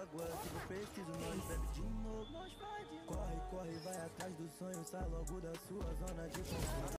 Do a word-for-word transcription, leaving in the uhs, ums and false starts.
água. Se for preciso, nós bebe de novo. Corre, corre, vai atrás do sonho, sai logo da sua zona de conforto.